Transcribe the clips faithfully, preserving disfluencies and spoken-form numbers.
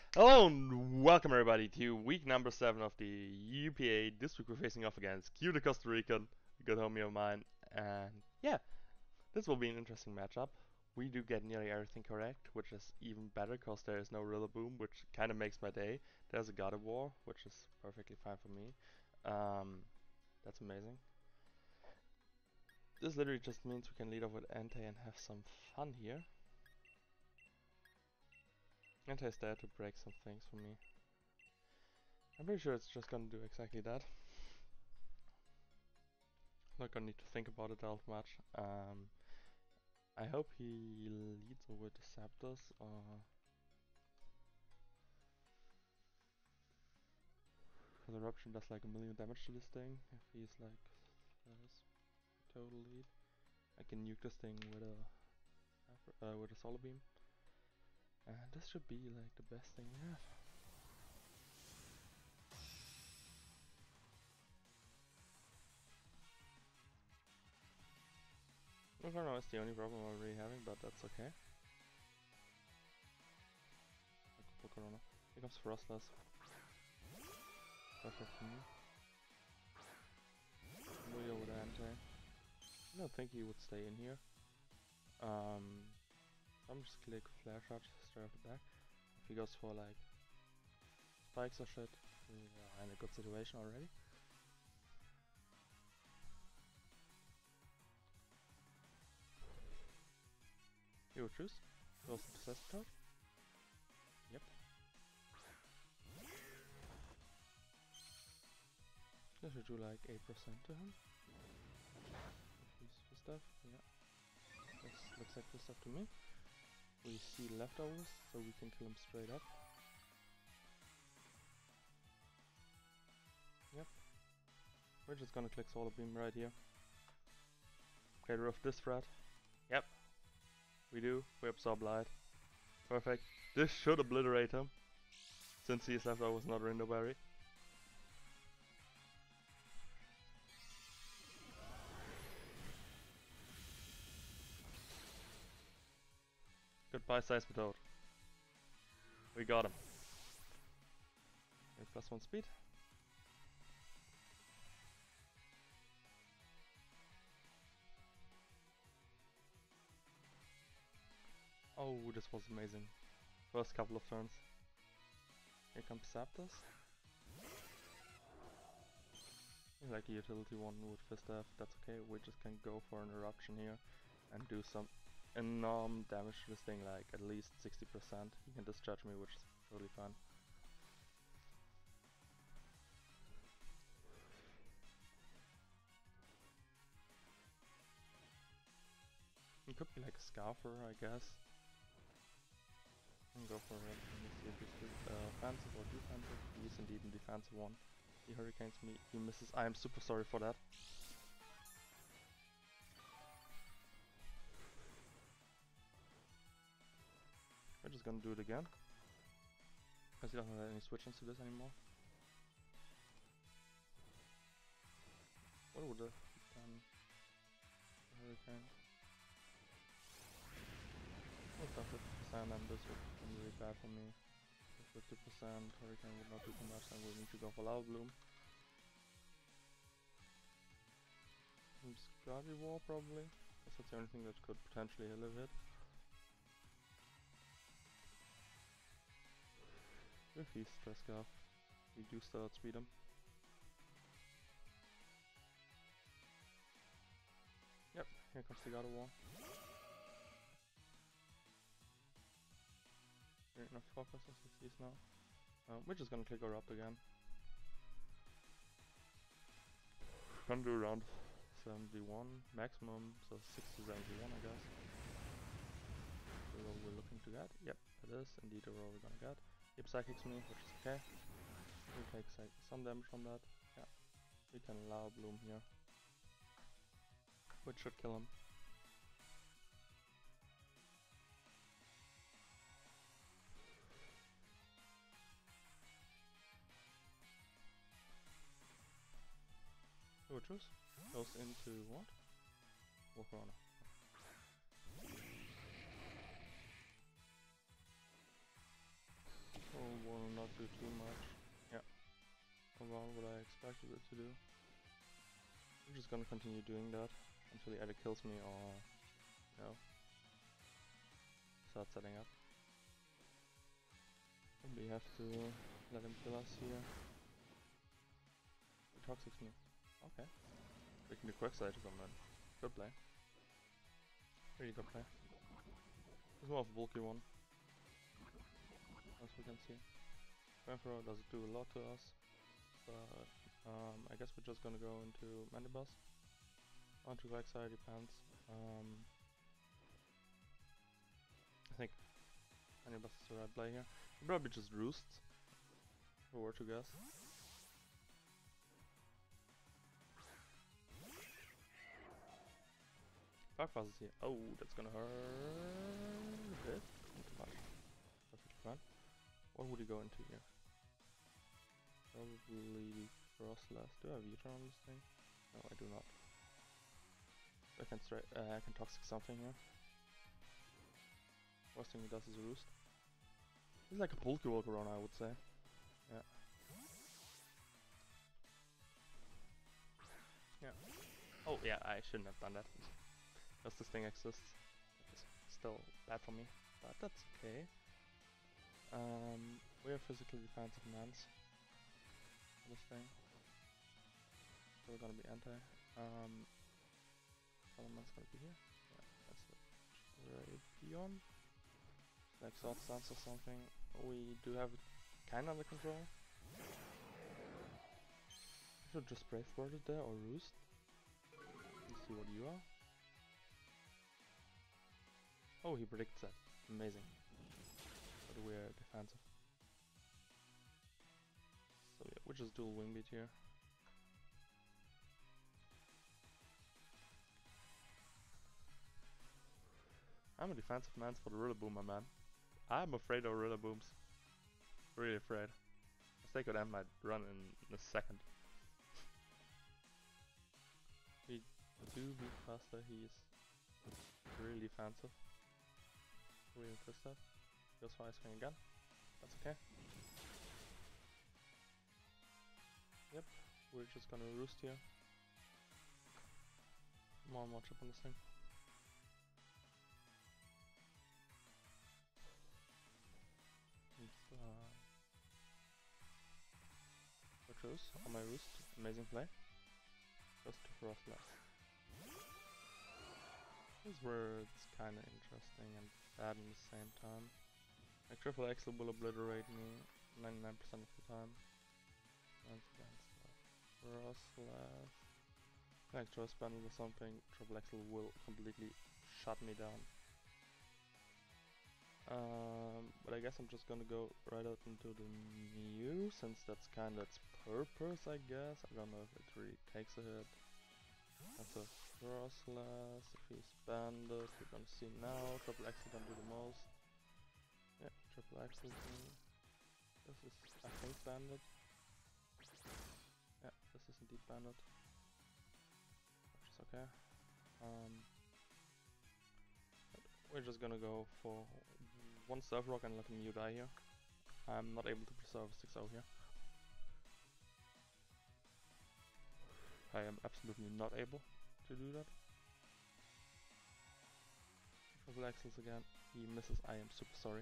Hello and welcome everybody to week number seven of the U P A. This week we're facing off against Q the Costa Rican, a good homie of mine, and yeah, this will be an interesting matchup. We do get nearly everything correct, which is even better because there is no Rillaboom, which kind of makes my day. There's a God of War, which is perfectly fine for me. Um, that's amazing. This literally just means we can lead off with Entei and have some fun here. Entei's there to break some things for me. I'm pretty sure it's just gonna do exactly that. Not gonna need to think about it all much. Um, I hope he leads over the Zapdos. Uh, because Eruption does like a million damage to this thing. If he's like this total lead, I can nuke this thing with a uh, with a Solar Beam, and this should be like the best thing we have. I don't know, it's the only problem I'm really having, but that's okay. Corona. Here comes Frostless. Perfect for me. Leo with Entei. I don't think he would stay in here. Um, so I'm just click Flare Shot straight off the back. If he goes for like spikes or shit, we are in a good situation already. He will choose. Goes to Possessed Card. Yep. This should do like eight percent to him. He's for stuff, yeah. This looks like for stuff to me. We see leftovers, so we can kill him straight up. Yep. We're just gonna click Solar Beam right here. Get rid of this threat. Yep. We do. We absorb light. Perfect. This should obliterate him, since his leftover was not Rindo Berry. Goodbye, Seismitoad. We got him. Okay, plus one speed. Oh, this was amazing. First couple of turns. Here comes Zapdos. Like a utility one with Fistaff, that's okay. We just can go for an Eruption here and do some enormous damage to this thing, like at least sixty percent. You can discharge me, which is totally fine. It could be like a Scarfer, I guess. And go for it. Let me see if he's uh, offensive or defensive. He is indeed a defensive one. He hurricanes me, he misses. I am super sorry for that. We're just gonna do it again. Because he doesn't have any switch into this anymore. What would have done? Hurricane. What's that fifty percent, and this would be really bad for me. fifty percent Hurricane would not do too much, and we need to go for Lava Bloom. Some Scotty War probably. Guess that's the only thing that could potentially live it. If he's Stress Scarf, we do still outspeed him. Yep, here comes the God of War. Enough focus as he sees now. Um, we're just gonna click her up again. Gonna do around seventy-one maximum, so sixty to seventy-one I guess. The roll we're looking to get. Yep, it is indeed the roll we're gonna get. He psychics me, which is okay. We take like, some damage from that. Yeah, we can allow Bloom here, which should kill him. Choose goes into what? Volcarona. Oh, do too much. Yeah. Around what I expected it to do. I'm just gonna continue doing that until he either kills me or, you know, start setting up. We have to let him kill us here. He toxics me. Okay. We can do quick sight on that. Good play. Really good play. It's more of a bulky one, as we can see. Flamethrower does do a lot to us, but um, I guess we're just gonna go into Mandibus. Onto quick sight depends. Um, I think Mandibus is the right play here. Probably just Roosts, if I were to guess. Dark Pass is here. Oh, that's gonna hurt a bit. Not too much. Perfectly fine. What would he go into here? Probably Frostless. Do I have U-turn on this thing? No, I do not. I can straight. Uh, I can toxic something here. Worst thing he does is a Roost. He's like a bulky Volcarona, I would say. Yeah. Yeah. Oh yeah, I shouldn't have done that. Because this thing exists. It's still bad for me, but that's okay. Um, we are physically defensive mans for this thing. So we're gonna be anti. Um, Solomon's gonna be here. Yeah, that's the Rapion. Like Sword Stance or something. We do have it kinda under control. I should just Brave Word it there or Roost. Let's see what you are. Oh, he predicts that. Amazing. But we're defensive. So yeah, we just dual Wing Beat here. I'm a defensive man for the Rillaboom, my man. I'm afraid of Rillabooms. Really afraid. I think I might run in a second. We do beat faster, he's really defensive. Really twist that. Goes for Ice Wing again. That's okay. Yep, we're just gonna Roost here. More and more chip on this thing. It's, uh, Retros on my Roost. Amazing play. Goes to Frostless. This is where it's kinda interesting and bad at the same time. Like Triple Axel will obliterate me ninety-nine percent of the time. Once against Frostless. Like Choice Bundle or something, Triple Axel will completely shut me down. Um, but I guess I'm just gonna go right out into the Mew, since that's kinda its purpose, I guess. I don't know if it really takes a hit. That's a Frostless. If he's banded, we're gonna see now. Triple Axel can do the most. Yeah, Triple Axel. This is, I think, banded. Yeah, this is indeed banded. Which is okay. Um, we're just gonna go for one Surf Rock and let him Mew die here. I'm not able to preserve six oh here. I am absolutely not able to do that. Triple Axels again. He misses. I am super sorry.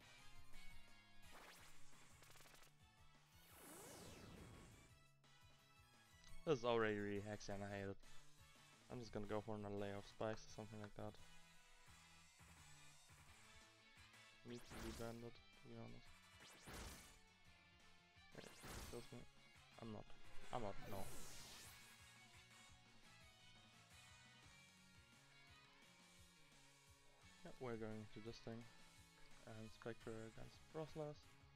This is already really hexy and I hate it. I'm just gonna go for another layer of spikes or something like that. Needs to be banded, to be honest. Yeah, he kills me. I'm not. I'm not, no. Yeah, we're going to this thing. And Spectre against Frostless.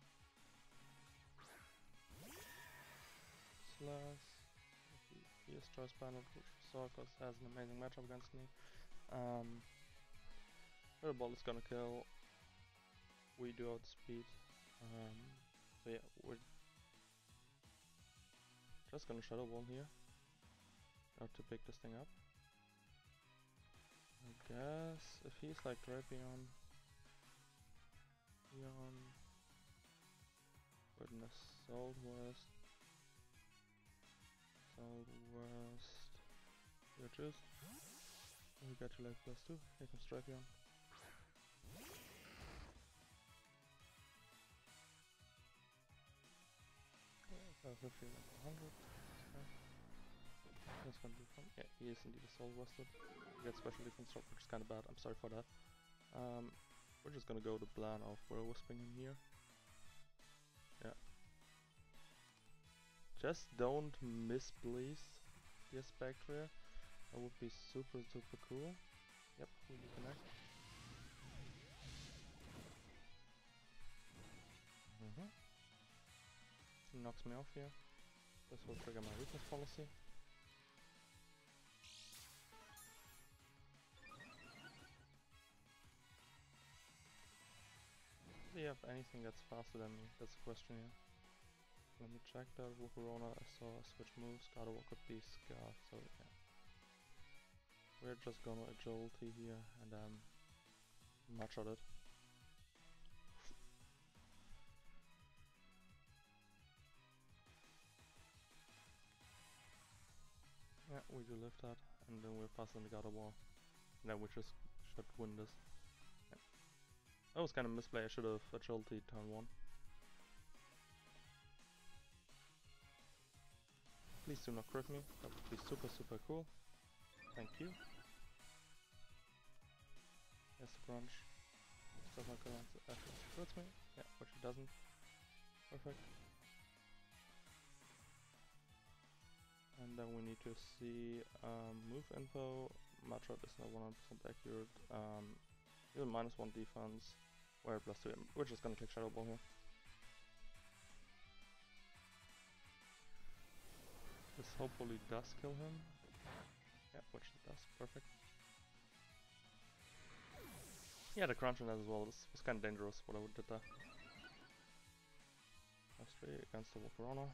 Slash. He, he is choice banded, which Sorcus has an amazing matchup against me. Um, Ball is gonna kill. We do outspeed. Um, so yeah, we're just gonna Shadow Ball here. Now to pick this thing up. I guess if he's like Drapion, Eon, goodness. Salt West. Salt West. You choose. We got you like plus two. Here comes Drapion. Uh, fifty, like one hundred. Okay. That's gonna be fun. Yeah, he is indeed a Soul Rusted. He gets special defense drop, which is kinda bad. I'm sorry for that. Um, we're just gonna go the plan of Will Wisping him here. Yeah. Just don't miss, please. The Spectre. That would be super, super cool. Yep, we can connect. Mm-hmm. He knocks me off here. This will trigger my weakness policy. Do you have anything that's faster than me? That's the question here. Let me check that. Volcarona, I saw a switch moves. Gardevoir could be Scarf, so yeah. We're just gonna agility here and um match at it. Yeah, we do lift that, and then we're passing the Gardevoir. And then we just should win this. Yeah. That was kind of misplay. I should have agility turn one. Please do not crit me. That would be super, super cool. Thank you. Yes, the crunch. Does not gonna actually crits me. Yeah, which it doesn't. Perfect. And then we need to see um, move info. Machop is not one hundred percent accurate. Um, even minus one defense. We're plus two. We're just gonna take Shadow Ball here. This hopefully does kill him. Yeah, which it does. Perfect. Yeah, the crunch on that as well. This was kind of dangerous what I did there. That's three against the Volcarona.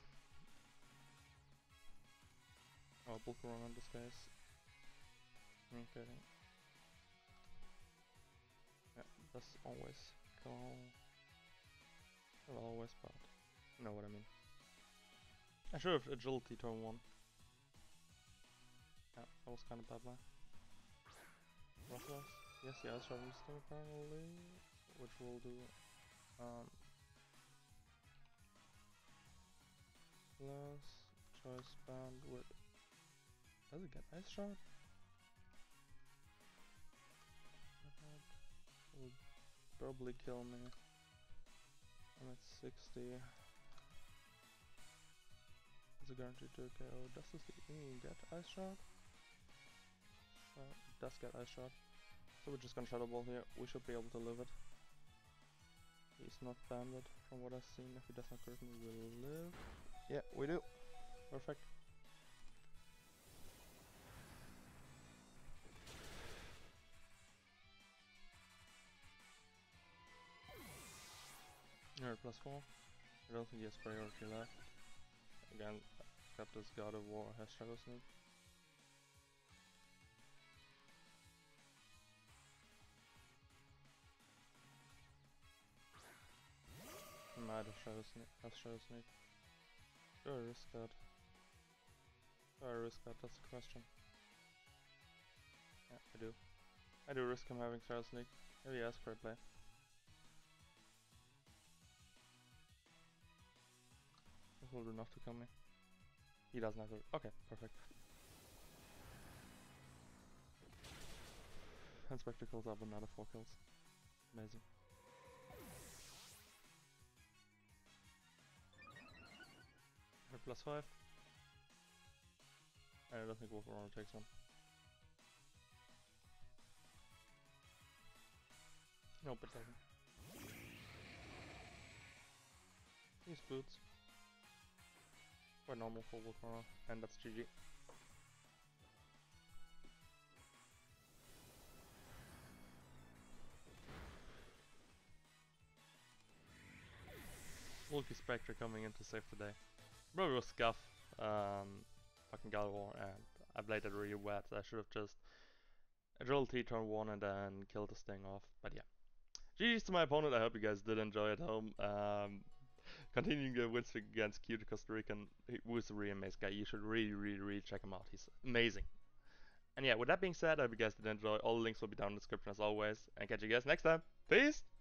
Oh, Volcarona in this case. Okay. Yeah, that's always kill. Not always, but you know what I mean. I should have agility turn one. Yeah, that was kind of bad, man. Roughness. Yes, yeah, Ice Shot Wisdom apparently, which will do um plus choice band with. Does it get Ice Shot? That will probably kill me. I'm at sixty. It's a guaranteed to K O. Does this even get Ice Shot? Shot. It does get Ice Shot. So we're just gonna Shadow Ball here. We should be able to live it. He's not banded from what I've seen. If he does not crit me, we'll live. Yeah, we do. Perfect. Alright, plus four. I don't think he has priority left. Again, got this God of War has Shadow Sneak. Might have Shadow Sneak. Has Shadow Sneak. Do I risk that? Do I risk that? That's the question. Yeah, I do. I do risk him having Shadow Sneak. Maybe he has crit play. This will do enough to kill me. He doesn't have it. Okay, perfect. And Spectacles up another four kills. Amazing. Plus five. I don't think Volcarona takes one. Nope, it doesn't. These boots. Quite normal for Volcarona, and that's G G. Bulky Spectre coming in to save the day. Probably was Scuff, um, fucking Gardevoir, and I played it really wet. I should have just agility turn one and then killed this thing off. But yeah, G G's to my opponent. I hope you guys did enjoy at home. Um, continuing the win streak against Q, the Costa Rican, who is a really amazing guy. You should really, really, really check him out. He's amazing. And yeah, with that being said, I hope you guys did enjoy. All the links will be down in the description as always. And catch you guys next time. Peace!